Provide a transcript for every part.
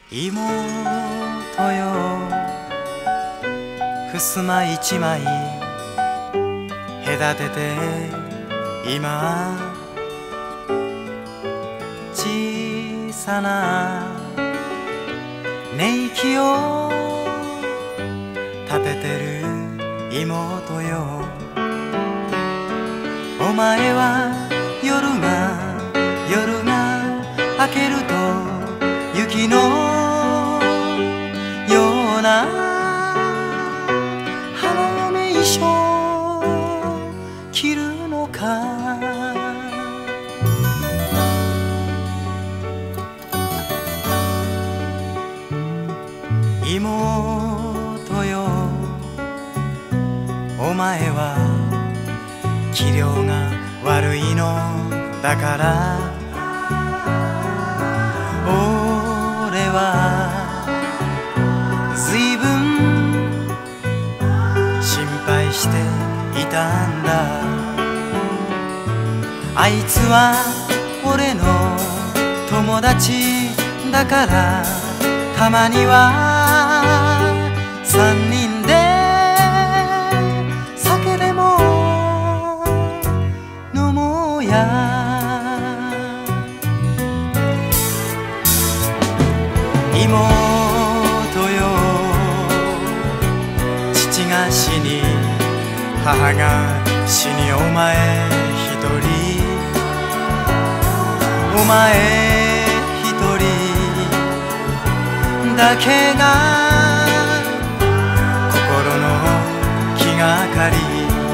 妹よ、襖一枚隔てて今小さな寝息を立ててる妹よ。お前は夜が明けると雪のような花嫁衣装着るのか。妹よ、お前は器量が悪いのだから、俺はずいぶん心配していたんだ。あいつは俺の友達だから、たまには三人で酒でも飲もうや。妹よ、父が死に母が死に、お前一人、お前一人だけが心の気がかり。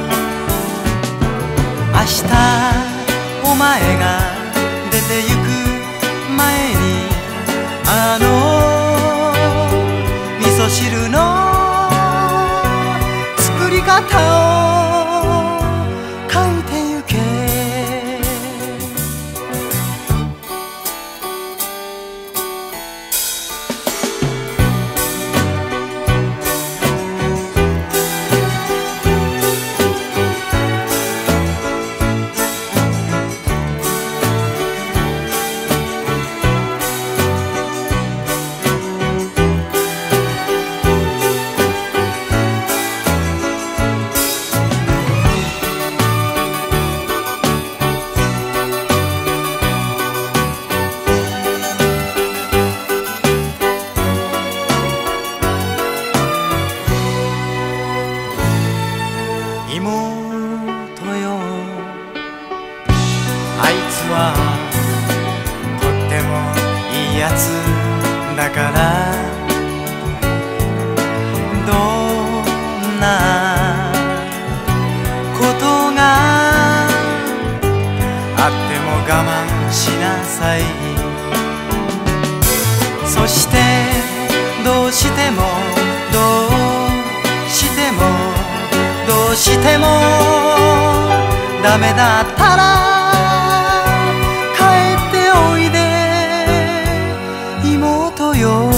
明日お前が出てゆく前に、あの味噌汁の作り方を書いてゆけ。妹よ、あいつはとってもいいやつだから、どんなことがあっても我慢しなさい。そしてどうしてもダメだったら帰っておいで妹よ。